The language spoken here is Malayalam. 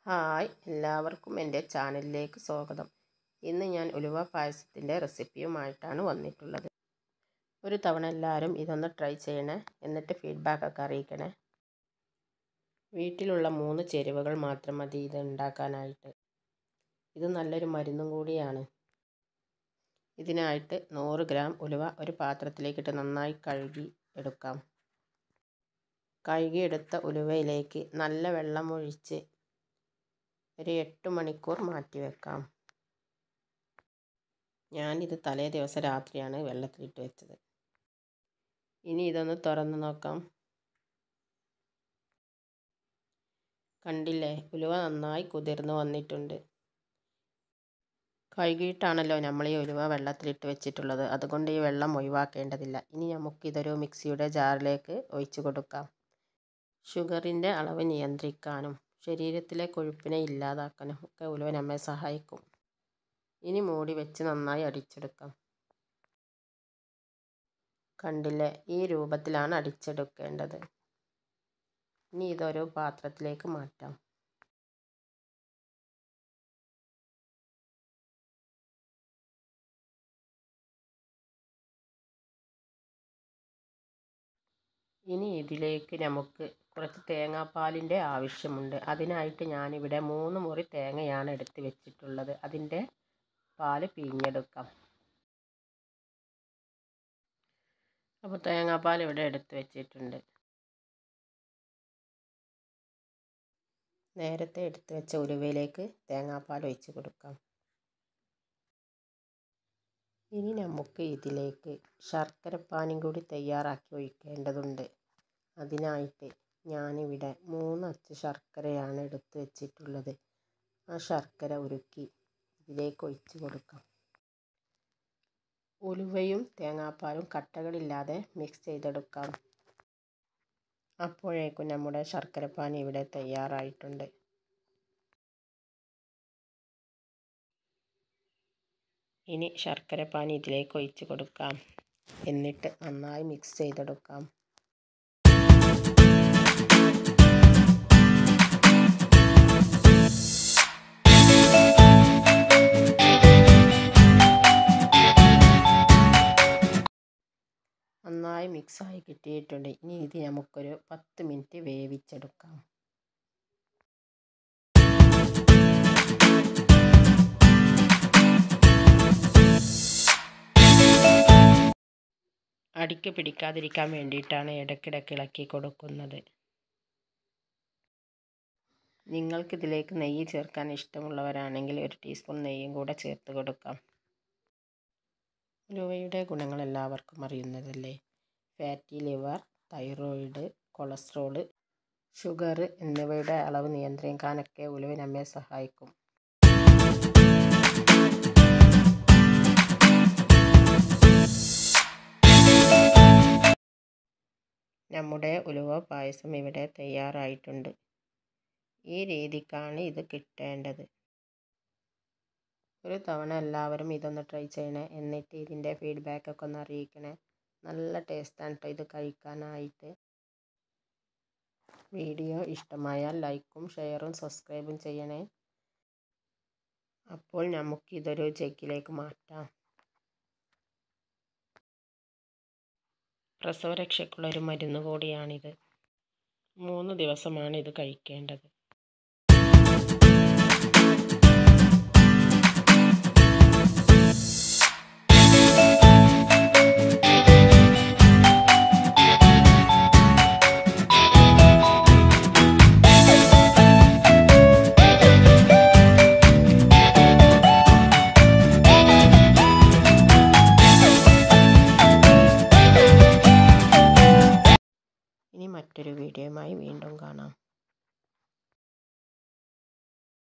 ഹായ്, എല്ലാവർക്കും എൻ്റെ ചാനലിലേക്ക് സ്വാഗതം. ഇന്ന് ഞാൻ ഉലുവ പായസത്തിൻ്റെ റെസിപ്പിയുമായിട്ടാണ് വന്നിട്ടുള്ളത്. ഒരു തവണ എല്ലാവരും ഇതൊന്ന് ട്രൈ ചെയ്യണേ, എന്നിട്ട് ഫീഡ്ബാക്കൊക്കെ അറിയിക്കണേ. വീട്ടിലുള്ള 3 ചേരുവകൾ മാത്രം മതി ഇത് ഉണ്ടാക്കാനായിട്ട്. ഇത് നല്ലൊരു മരുന്നും കൂടിയാണ്. ഇതിനായിട്ട് 100 ഗ്രാം ഉലുവ ഒരു പാത്രത്തിലേക്കിട്ട് നന്നായി കഴുകി എടുക്കാം. കഴുകിയെടുത്ത ഉലുവയിലേക്ക് നല്ല വെള്ളം ഒഴിച്ച് ഒരു 8 മണിക്കൂർ മാറ്റി വെക്കാം. ഞാനിത് തലേ ദിവസം രാത്രിയാണ് വെള്ളത്തിലിട്ട് വെച്ചത്. ഇനി ഇതൊന്ന് തുറന്ന് നോക്കാം. കണ്ടില്ലേ, ഉലുവ നന്നായി കുതിർന്ന് വന്നിട്ടുണ്ട്. കഴുകിയിട്ടാണല്ലോ നമ്മൾ ഈ ഉലുവ വെള്ളത്തിലിട്ട് വെച്ചിട്ടുള്ളത്, അതുകൊണ്ട് ഈ വെള്ളം ഒഴിവാക്കേണ്ടതില്ല. ഇനി നമുക്കിതൊരു മിക്സിയുടെ ജാറിലേക്ക് ഒഴിച്ചു കൊടുക്കാം. ഷുഗറിൻ്റെ അളവ് നിയന്ത്രിക്കാനും ശരീരത്തിലെ കൊഴുപ്പിനെ ഇല്ലാതാക്കാനും ഒക്കെ ഉലുവ നമ്മെ സഹായിക്കും. ഇനി മൂടി വെച്ച് നന്നായി അടിച്ചെടുക്കാം. കണ്ടില്ലേ, ഈ രൂപത്തിലാണ് അടിച്ചെടുക്കേണ്ടത്. ഇനി ഇതൊരു പാത്രത്തിലേക്ക് മാറ്റാം. ഇനി ഇതിലേക്ക് നമുക്ക് കുറച്ച് തേങ്ങാപ്പാലിൻ്റെ ആവശ്യമുണ്ട്. അതിനായിട്ട് ഞാനിവിടെ 3 മുറി തേങ്ങയാണ് എടുത്ത് വെച്ചിട്ടുള്ളത്. അതിൻ്റെ പാല് പിഴിഞ്ഞെടുക്കാം. അപ്പോൾ തേങ്ങാപ്പാൽ ഇവിടെ എടുത്ത് വെച്ചിട്ടുണ്ട്. നേരത്തെ എടുത്ത് വെച്ച ഉലുവയിലേക്ക് തേങ്ങാപ്പാൽ ഒഴിച്ച് കൊടുക്കാം. ഇനി നമുക്ക് ഇതിലേക്ക് ശർക്കരപ്പാനിയും കൂടി തയ്യാറാക്കി ഒഴിക്കേണ്ടതുണ്ട്. അതിനായിട്ട് ഞാനിവിടെ 3 അച്ച് ശർക്കരയാണ് എടുത്ത് വെച്ചിട്ടുള്ളത്. ആ ശർക്കര ഉരുക്കി ഇതിലേക്ക് ഒഴിച്ച് കൊടുക്കാം. ഉലുവയും തേങ്ങാപ്പാലും കട്ടകളില്ലാതെ മിക്സ് ചെയ്തെടുക്കാം. അപ്പോഴേക്കും നമ്മുടെ ശർക്കരപ്പാനി ഇവിടെ തയ്യാറായിട്ടുണ്ട്. ഇനി ശർക്കരപ്പാനി ഇതിലേക്ക് ഒഴിച്ച് കൊടുക്കാം. എന്നിട്ട് നന്നായി മിക്സ് ചെയ്തെടുക്കാം. നന്നായി മിക്സായി കിട്ടിയിട്ടുണ്ട്. ഇനി ഇത് നമുക്കൊരു 10 മിനിറ്റ് വേവിച്ചെടുക്കാം. അടിക്ക് പിടിക്കാതിരിക്കാൻ വേണ്ടിയിട്ടാണ് ഇടയ്ക്കിടയ്ക്ക് ഇളക്കി കൊടുക്കുന്നത്. നിങ്ങൾക്കിതിലേക്ക് നെയ്യ് ചേർക്കാൻ ഇഷ്ടമുള്ളവരാണെങ്കിൽ 1 ടീസ്പൂൺ നെയ്യും കൂടെ ചേർത്ത് കൊടുക്കാം. ഉലുവയുടെ ഗുണങ്ങൾ എല്ലാവർക്കും അറിയുന്നതല്ലേ. Fatty liver, thyroid, cholesterol, sugar എന്നിവയുടെ അളവ് നിയന്ത്രിക്കാനൊക്കെ ഉലുവ നമ്മെ സഹായിക്കും. നമ്മുടെ ഉലുവ പായസം ഇവിടെ തയ്യാറായിട്ടുണ്ട്. ഈ രീതിക്കാണ് ഇത് കിട്ടേണ്ടത്. ഒരു തവണ എല്ലാവരും ഇതൊന്ന് ട്രൈ ചെയ്യണേ, എന്നിട്ട് ഇതിൻ്റെ ഫീഡ്ബാക്കൊക്കെ ഒന്ന് അറിയിക്കണേ. നല്ല ടേസ്റ്റാണ് കേട്ടോ ഇത് കഴിക്കാനായിട്ട്. വീഡിയോ ഇഷ്ടമായാൽ ലൈക്കും ഷെയറും സബ്സ്ക്രൈബും ചെയ്യണേ. അപ്പോൾ നമുക്കിതൊരു ജഗ്ഗിലേക്ക് മാറ്റാം. പ്രസവരക്ഷയ്ക്കുള്ളൊരു മരുന്ന് കൂടിയാണിത്. 3 ദിവസമാണ് ഇത് കഴിക്കേണ്ടത്. ഇനി മറ്റൊരു വീഡിയോയുമായി വീണ്ടും കാണാം.